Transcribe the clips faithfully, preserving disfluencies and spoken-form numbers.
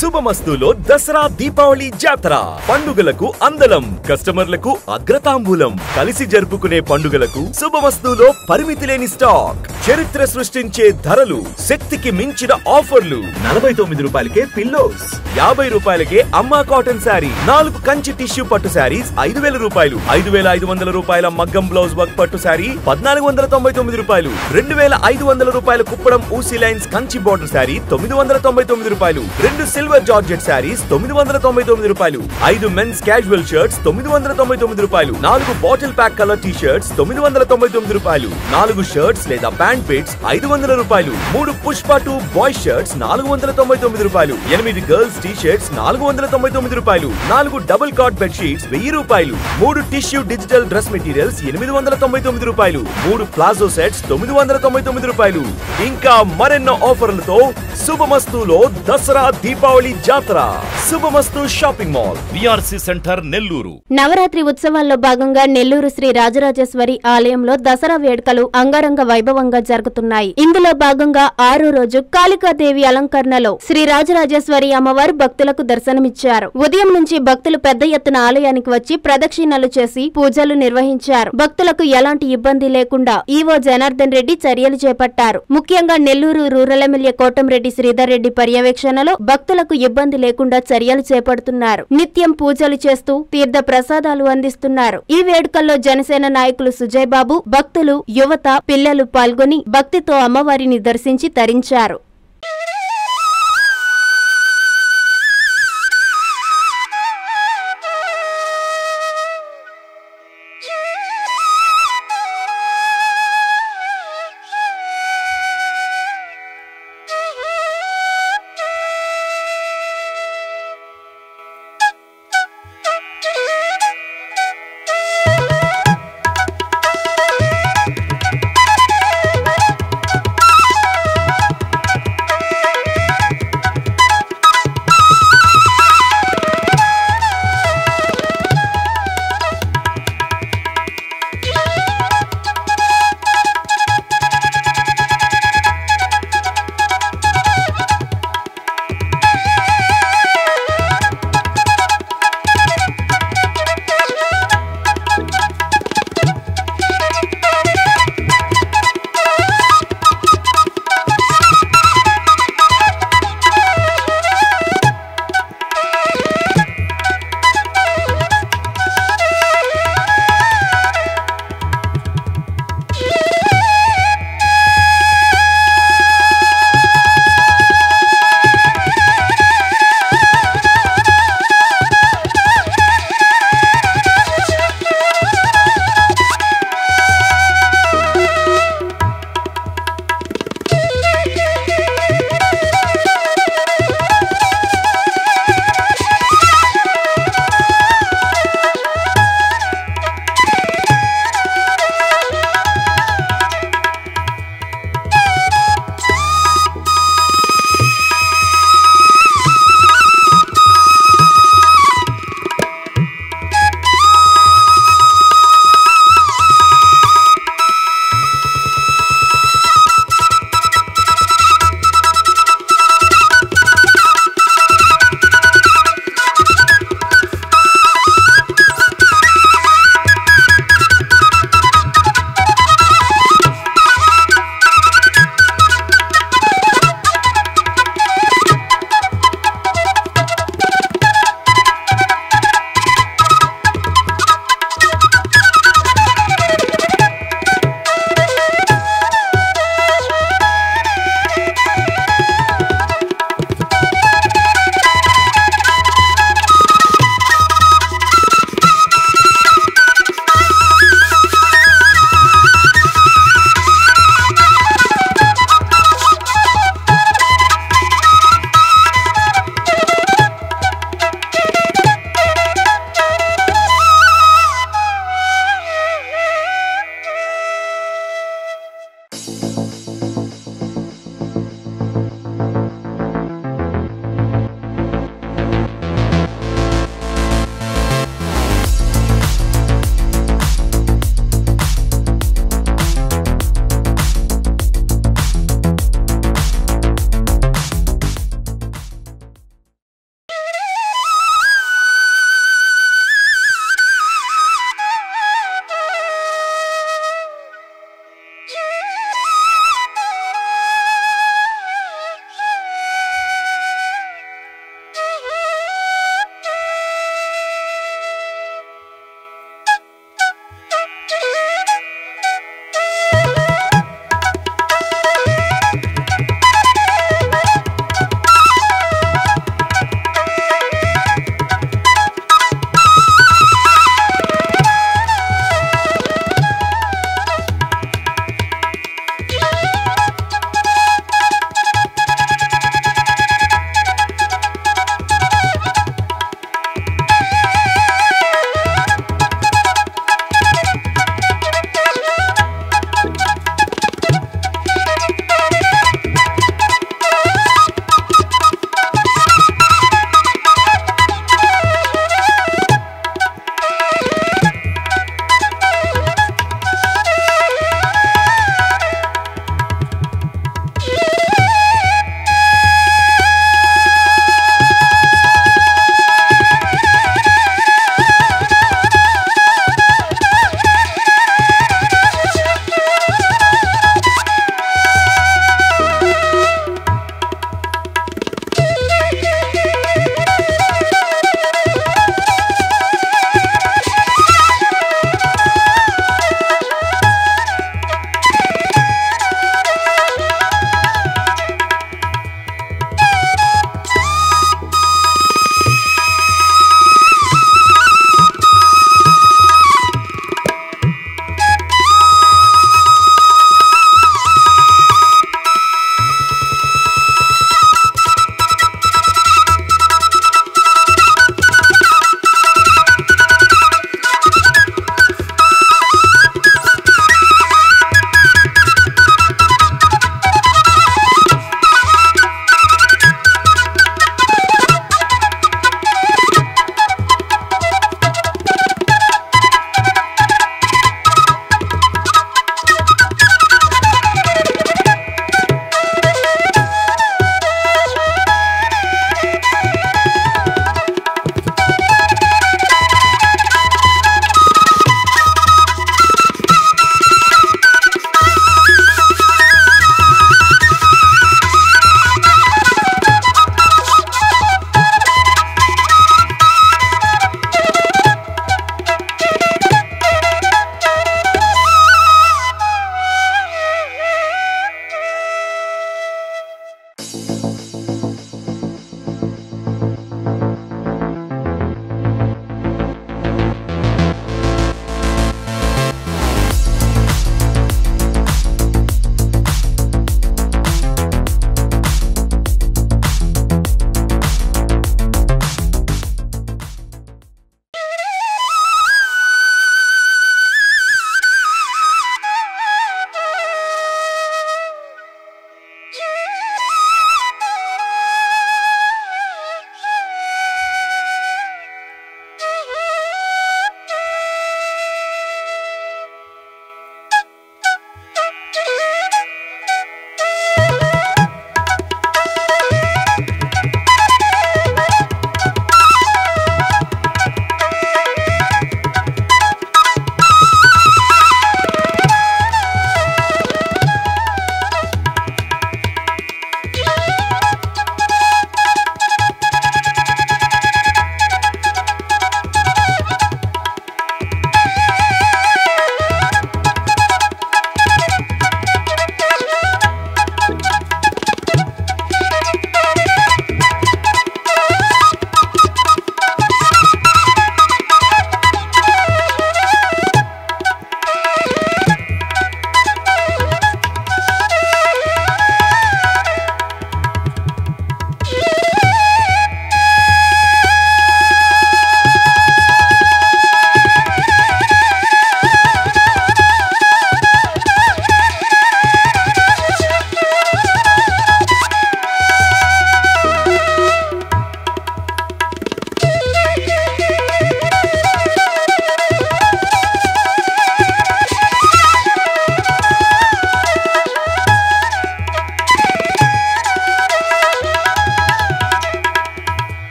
శుభమస్తులో దసరా దీపావళి జాతర పండుగలకు అందలం కస్టమర్లకు అగ్రతాంబూలం కలిసి జరుపుకునే పండుగలకు శుభమస్తులో పరిమితి లేని స్టాక్ చరిత్ర సృష్టించే ధరలు శక్తికి మించిన ఆఫర్లు నలభై తొమ్మిది రూపాయలకే పిల్లోస్ యాభై రూపాయలకే అమ్మా కాటన్ శారీ నాలుగు కంచి టిష్యూ పట్టు శారీస్ ఐదు వేల రూపాయలు ఐదు వేల ఐదు వందల రూపాయల మగ్గం బ్లౌజ్ వర్క్ పట్టు శారీ పద్నాలుగు వందల తొంభై తొమ్మిది రూపాయలు రెండు వేల ఐదు వందల రూపాయల కుప్పడం ఊసీ లైన్స్ కంచి బోర్డర్ శారీ తొమ్మిది వందల తొంభై తొమ్మిది రూపాయలు రెండు సిల్వర్ జార్జెట్ శారీస్ తొమ్మిది వందల తొంభై తొమ్మిది రూపాయలు ఐదు మెన్స్ క్యాజువల్ షర్ట్స్ తొమ్మిది వందల తొంభై తొమ్మిది రూపాయలు నాలుగు bottle pack colour T shirts తొమ్మిది వందల తొంభై తొమ్మిది రూపాయలు నాలుగు షర్ట్స్ లేదా ప్యాంట్ పిట్స్ ఐదు వందల రూపాయలు మూడు పుష్ప టూ బాయ్ షర్ట్స్ నాలుగు వందల తొంభై తొమ్మిది రూపాయలు ఎనిమిది గర్ల్స్ టీ షర్ట్స్ నాలుగు వందల తొంభై తొమ్మిది రూపాయలు నాలుగు డబుల్ కాట్ బెడ్ షీట్స్ వెయ్యి రూపాయలు మూడు టిష్యూ డిజిటల్ డ్రెస్ మెటీరియల్స్ ఎనిమిది వందల తొంభై తొమ్మిది రూపాయలు మూడు ప్లాజో సెట్స్ తొమ్మిది వందల తొంభై తొమ్మిది రూపాయలు ఇంకా మరెన్నో ఆఫర్లతో శుభమస్తులో దసరా దీపావళి జాతర Subhamasthu shopping mall VRC centre Nellore. Navaratri ఉత్సవాల్లో భాగంగా నెల్లూరు శ్రీ రాజరాజేశ్వరి ఆలయంలో దసరా వేడుకలు అంగరంగ వైభవంగా జరుగుతున్నాయి. ఇందులో భాగంగా ఆరో రోజు కాళికాదేవి అలంకరణలో శ్రీ రాజరాజేశ్వరి అమ్మవారు భక్తులకు దర్శనమిచ్చారు. ఉదయం నుంచి భక్తులు పెద్ద ఎత్తున ఆలయానికి వచ్చి ప్రదక్షిణలు చేసి పూజలు నిర్వహించారు. భక్తులకు ఎలాంటి ఇబ్బంది లేకుండా ఈవో జనార్దన్ రెడ్డి చర్యలు చేపట్టారు. ముఖ్యంగా నెల్లూరు రూరల్ ఎమ్మెల్యే కోటంరెడ్డి శ్రీధర్ రెడ్డి పర్యవేక్షణలో భక్తులకు ఇబ్బంది లేకుండా చర్యలు చేపడుతున్నారు. నిత్యం పూజలు చేస్తూ తీర్థ ప్రసాదాలు అందిస్తున్నారు. ఈ వేడుకల్లో జనసేన నాయకులు సుజయ్ బాబు, భక్తులు, యువత, పిల్లలు పాల్గొని భక్తితో అమ్మవారిని దర్శించి తరించారు.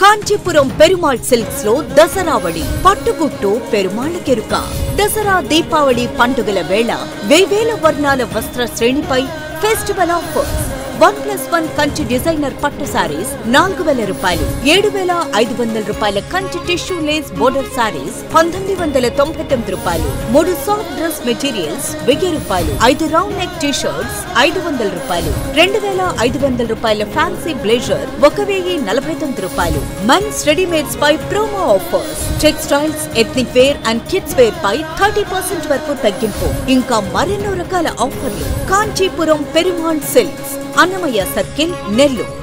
కాంచీపురం పెరుమాళ్ సిల్క్స్ లో దసరావళి పట్టుగుట్టు పెరుమాళ్ కెరుక దసరా దీపావళి పండుగల వేళ వేవేల వర్ణాల వస్త్ర శ్రేణిపై festival offers one plus one Kanchi designer పట్టు సారీస్ నాలుగు వేల రూపాయలు ఏడు వేల ఐదు వందల రూపాయల Kanchi tissue lace border sarees పంతొమ్మిది వందల తొంభై తొమ్మిది రూపాయలు మూడు సాఫ్ట్ డ్రెస్ మెటీరియల్స్ వెయ్యి రూపాయలు ఐదు రౌండ్ నెక్ టీ షర్ట్స్ ఐదు వందల రూపాయలు రెండు వేల ఐదు వందల రూపాయల ఫ్యాన్సీ బ్లేజర్ ఒక వెయ్యి నలభై తొమ్మిది రూపాయలు మెన్స్ రెడీమేడ్స్ పై promo offers textiles ethnic wear and kids wear పై థర్టీ పర్సెంట్ వరకు తగ్గింపు ఇంకా మరెన్నో రకాల ఆఫర్లు కాంచీపురం పెరుమాళ్ సిల్క్స్ అన్నమయ్య సర్కిల్ నెల్లూరు.